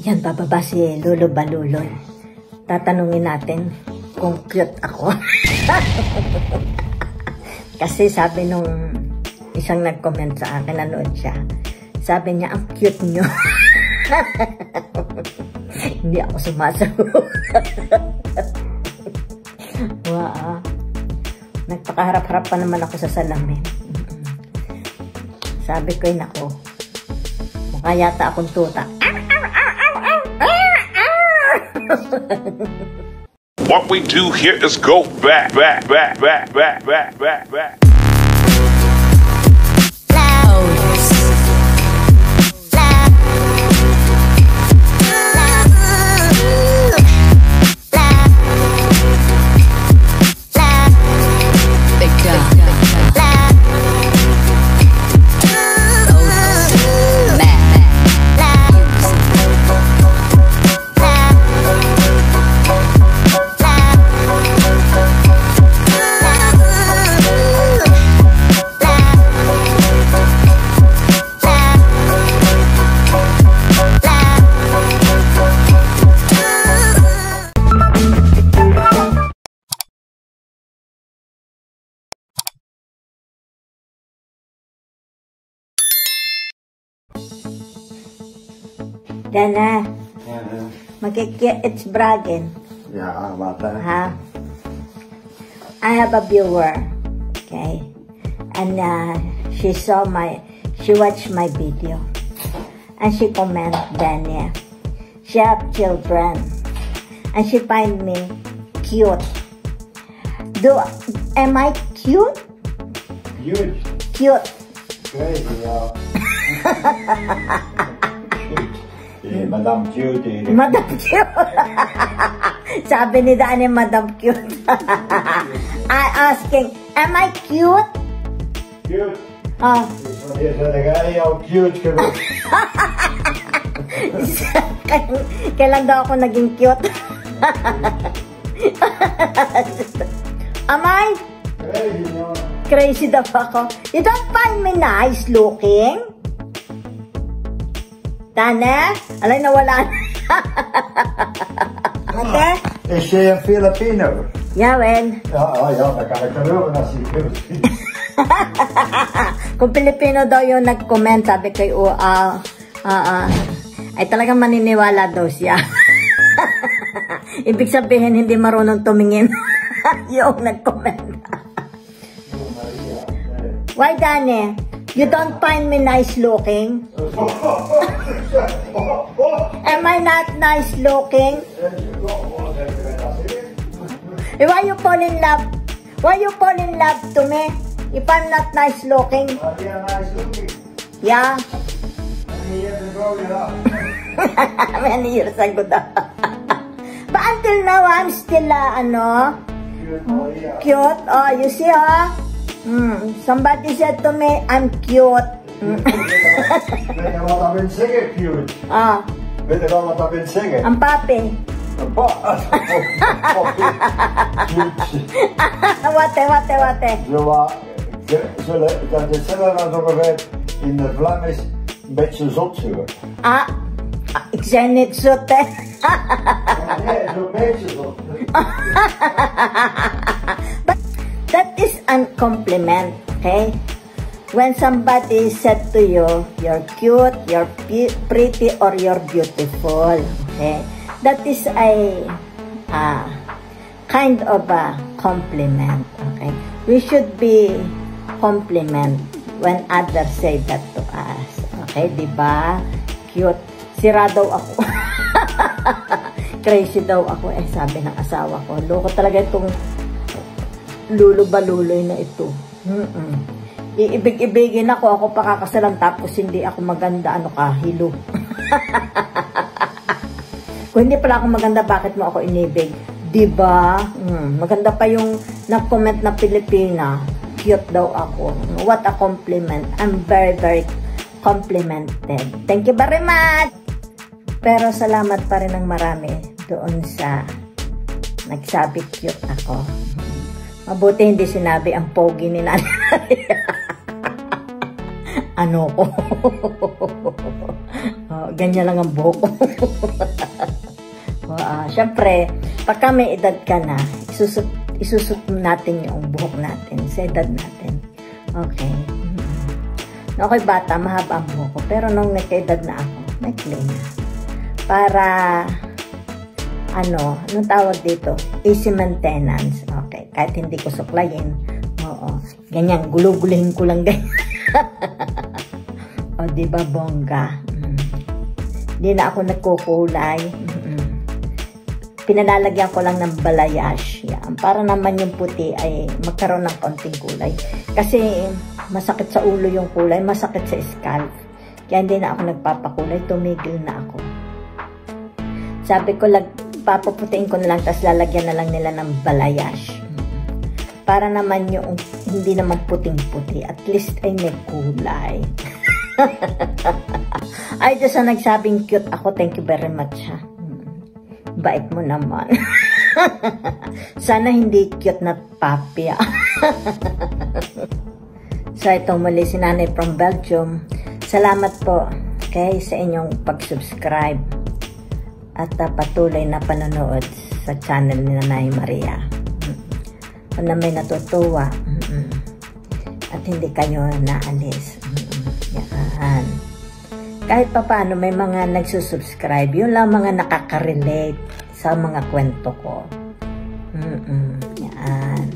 Yan, bababa si Lolo Baluloy. Tatanungin natin kung cute ako. Kasi sabi nung isang nag-comment sa akin, nanood siya. Sabi niya, ang cute nyo. Hindi ako sumasagot. Wow. Nagpakaharap-harap pa naman ako sa salamin. Sabi ko, nako, mukha yata akong tuta. What we do here is go back. Dana, it's bragging. Yeah, about that. Huh? I have a viewer, okay, and she watched my video, and she comment, Dana, she have children, and she find me cute. Am I cute? Cute. Cute. Crazy, yeah. Madam Cute. Madam Cute. Sabi ni Dani, Madam Cute. I asking, am I cute? Cute. Oh. Cute. Kailan daw ako naging cute? Am I? Crazy, no? Crazy daw ako. You don't find me nice looking? Tane? Alay, nawala na. Okay? Is she a Filipino? Yeah, well. Ja, dat kan ik geloven als je cute. Kung Pilipino daw yung nag-comment, sabi ko, ay talagang maniniwala daw siya. Ibig sabihin, hindi marunong tumingin yung nag-comment. Why, Dani? You don't find me nice looking? Am I not nice looking? Why you fall in love? Why you fall in love to me if I'm not nice looking? Yeah. Many years ago daw. But until now, I'm still, cute. Oh, you see, somebody said to me, I'm cute. Weet je wat dat wil zeggen, cute? Weet je wel wat dat wil zeggen? Ang papi. Wate. Dat is hetzelfde als ongeveer in de Vlaams een beetje zot zo. Ik zei niet zot, hè. Nee, zo'n beetje zot. But that is a compliment, okay? When somebody said to you, you're cute, you're pretty, or you're beautiful, okay? That is a kind of a compliment, okay? We should be compliment when others say that to us, okay? Diba? Cute. Sira daw ako. Crazy daw ako, sabi ng asawa ko. Loko talaga itong lulubaluloy na ito. Iibig-ibigin ako pakakasalan tapos hindi ako maganda, hilo. Kung hindi pala ako maganda, bakit mo ako inibig? Diba? Maganda pa yung nag-comment na Pilipina. Cute daw ako. What a compliment. I'm very, very complimented. Thank you very much! Pero salamat pa rin ng marami doon sa nagsabi cute ako. Mabuti hindi sinabi ang pogi ni nanay. Ano ko? Ganyan lang ang buhok ko. Siyempre, pagka may edad ka na, isusut natin yung buhok natin sa edad natin. Okay. Nung ako'y bata, mahaba ang buhok ko. Pero nung nagka-edad na ako, may clay na. Para, anong tawag dito? Easy maintenance. Okay. Kahit hindi ko suklayin. Oo. Ganyan, guluguluhin ko lang ganyan. O, diba, bongga? Hindi na ako nagkukulay. Pinalalagyan ko lang ng balayage. Yan. Para naman yung puti ay magkaroon ng konting kulay. Kasi masakit sa ulo yung kulay, masakit sa scalp. Kaya hindi na ako nagpapakulay, tumigil na ako. Sabi ko, papaputiin ko na lang, tapos lalagyan na lang nila ng balayage. Para naman yung hindi naman puting-puti, at least ay may kulay. Ay, doon sa nagsabing cute ako, thank you very much ha. Bait mo naman. Sana hindi cute na papya. So, ito muli si Nanay from Belgium. Salamat po sa inyong pag-subscribe at patuloy na panonood sa channel ni Nanay Maria. Kung na may natutuwa at hindi kayo naalis. Yan. Kahit pa paano may mga nagsusubscribe, yun lang mga nakaka-relate sa mga kwento ko. Yan.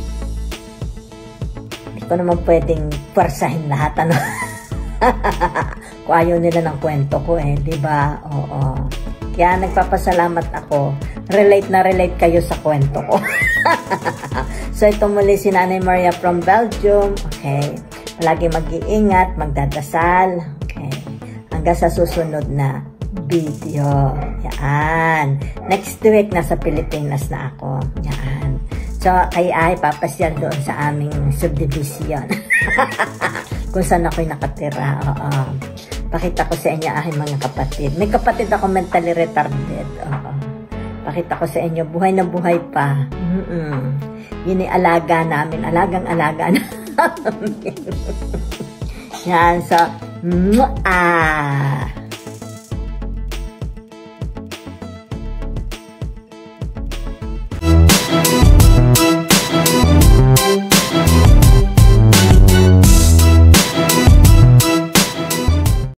Hindi ko naman pwedeng pwersahin lahat, ano? Kung ayaw nila ng kwento ko diba? Oo. Kaya nagpapasalamat ako. Relate na relate kayo sa kwento ko. So, ito muli si Nanay Maria from Belgium. Okay. Palagi mag-iingat, magdadasal. Okay. Hanggang sa susunod na video. Yan. Next week, nasa Pilipinas na ako. Yan. So, ay papasyal doon sa aming subdivision. Kung saan ako'y nakatira. Oo. Pakita ko sa inyo aking mga kapatid. May kapatid ako mentally retarded. Oo. Pakita ko sa inyo, buhay na buhay pa. Yun ay alaga namin. Alagang-alaga namin. Yan. So,